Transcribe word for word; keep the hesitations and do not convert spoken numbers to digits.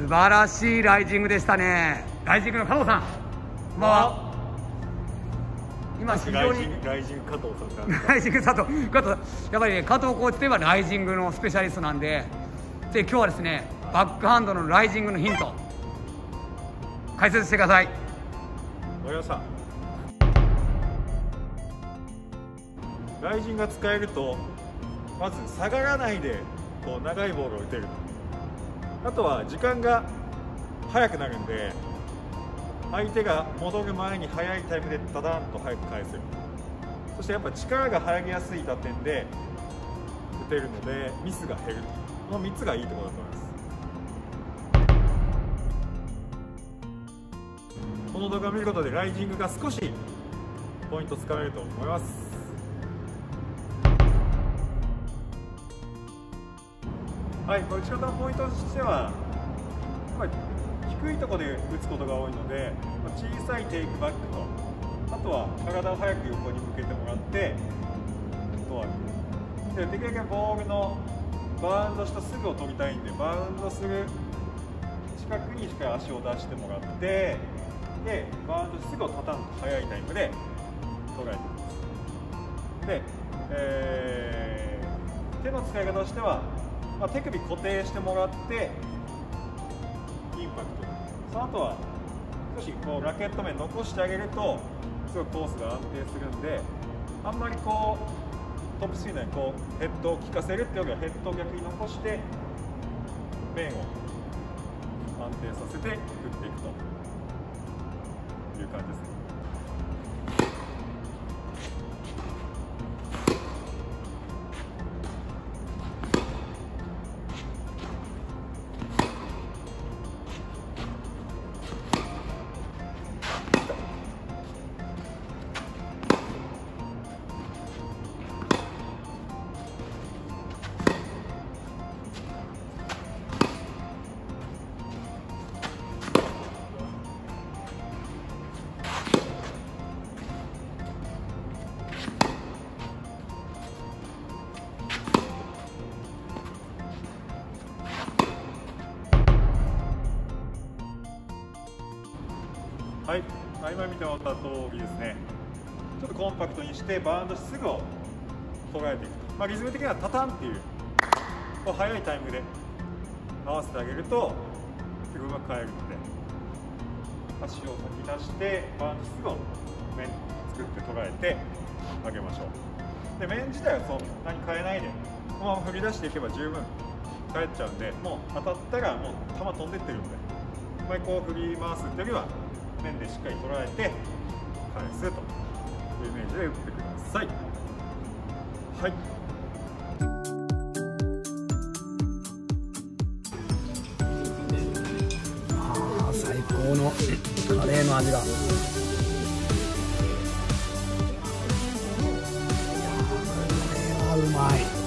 晴らしいライジングでしたね。ライジングの加藤さん、こんばんは。今非常にライジング加藤さんライジング佐藤加藤やっぱりね、加藤コーチといえばライジングのスペシャリストなんで、で今日はですね、バックハンドのライジングのヒント解説してください。 わかりました。ライジングが使えると、まず下がらないでこう長いボールを打てる。あとは時間が速くなるんで、相手が戻る前に速いタイムでダダンと速く返せる。そしてやっぱ力が入りやすい打点で打てるのでミスが減る。このみっつがいいところだと思います。この動画を見ることでライジングが少しポイントつかめると思います。はい、これ打ち方のポイントとしては、やっぱり低いところで打つことが多いので、小さいテイクバックと、あとは体を早く横に向けてもらってフットワークで、できるだけボールのバウンドしたすぐを取りたいんで、バウンドする近くにしっかり足を出してもらって、でバウンドすぐをタタンと速いタイムで捉えていきます。で、えー、手の使い方としては、まあ、手首固定してもらってインパクト、その後は少しこうラケット面残してあげるとすごいコースが安定するんで、あんまりこうトップスピンナーにこうヘッドを効かせるっていうよりはヘッドを逆に残して面を安定させて振っていくという感じですね。はい、今見てもらった通りですね、ちょっとコンパクトにしてバウンドすぐを捉えていくと、まあ、リズム的にはタタンっていうこう速いタイムで合わせてあげるとすぐうまく返るので、足を先出してバウンドすぐを面作って捉えてあげましょう。で面自体はそんなに変えないでこのまま振り出していけば十分返っちゃうんで、もう当たったらもう球飛んでってるので、あんまりこう振り回すっていうよりは面でしっかり捉えて返すというイメージで打ってください。はい。 ああ、最高のカレーの味が。いやー、これはうまい。